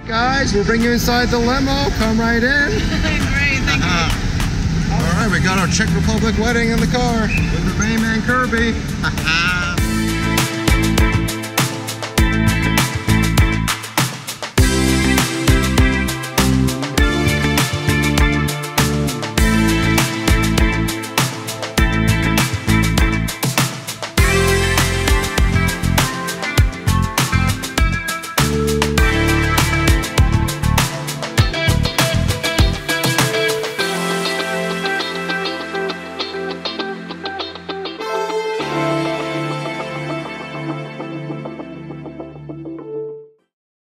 Guys, we'll bring you inside the limo. Come right in. Great, thank you. All right, we got our Czech Republic wedding in the car with the main man Kirby.